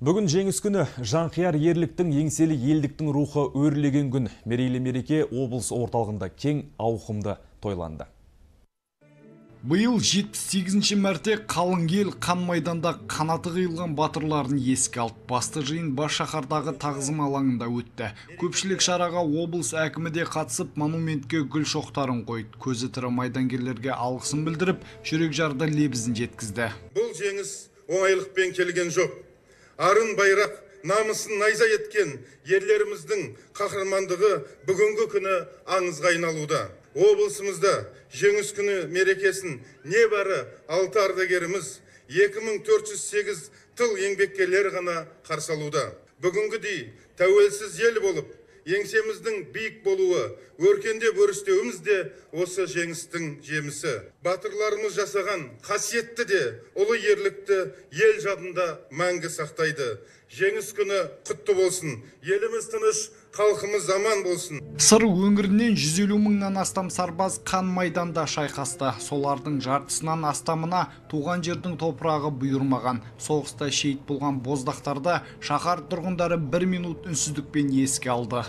Бүгін жеңіс күні, жанқияр ерліктің, еңселі елдіктің рухы өрлеген күн. Мерейлі мереке облыс орталығында кең ауқымды тойланды. Биыл 78-ші мәрте қалың ел қан майданда қанаты қиылған батырларын еске алды. Басты жиын бас шаһардағы тағзым алаңында өтті. Көпшілік шараға облыс әкімі де қатысып, монументке гүл шоқтарын қойды. Көзі тірі майдангерлерге алғысын білдіріп, жүрек жарды лебізін жеткізді. Бұл жеңіс оңайлықпен келген жоқ. Арын байрақ, намысын найза еткен ерлеріміздің қахармандығы бүгінгі күні аңызға айналуда. Облысымызда жеңіс күні мерекесін небәрі 6 ардагеріміз 2408 тыл еңбеккерлері ғана қарсы алуда. Бүгінгідей тәуелсіз ел болып, еңсеміздің биік болуы, өркендеп өрістеуіміз де осы жеңістің жемісі. Батырларымыз жасаған қасиетті де ұлы ерлікті ел жадында мәңгі сақтайды. Жеңіс күні құтты болсын. Еліміз тыныш, халқымыз аман болсын. Сыр өңірінен 150 мыңнан астам сарбаз қан майданда шайқасты. Солардың жартысынан астамына туған жердің топырағы бұйырмаған. Соғыста шейіт болған боздақтарды шаһар тұрғындары 1 минут үнсіздікпен еске алды.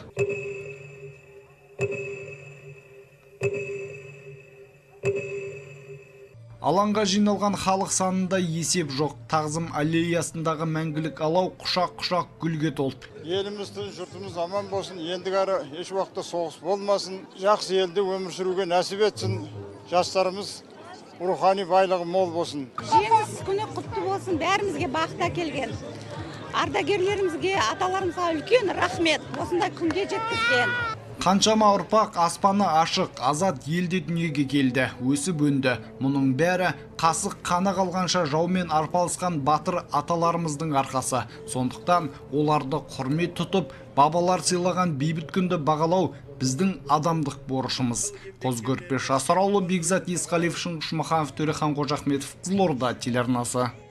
Алаңға жиналған халық санында есеп жоқ. Тағзым аллеясындағы мәңгілік алау құшақ-құшақ гүлге толды. Еліміздің жұртымыз аман болсын, ендігәрі еш уақытта соғыс болмасын, жақсы елде өмір сүруге нәсіп етсін, жастарымыз рухани байлығы мол болсын. Жеңіс күні құтты болсын, бәрімізге бақыт әкелген. Ардагерлерімізге, аталарымызға үлкен рахмет, осындай күнге жеткізген. Қаншама ұрпақ аспаны ашық, азат елде дүниеге келді, өсіп өнді. Мұның бәрі қасық қаны қалғанша жаумен арпалысқан батыр аталарымыздың арқасы. Сондықтан оларды құрмет тұтып, бабалар сыйлаған бейбіт күнді бағалау біздің адамдық борышымыз. Қозы Көрпеш Асыраулы, Бекзат Есқалиев, Шыңғыш Маханов, Төрехан Қожахметов, Қызылорда телеарнасы.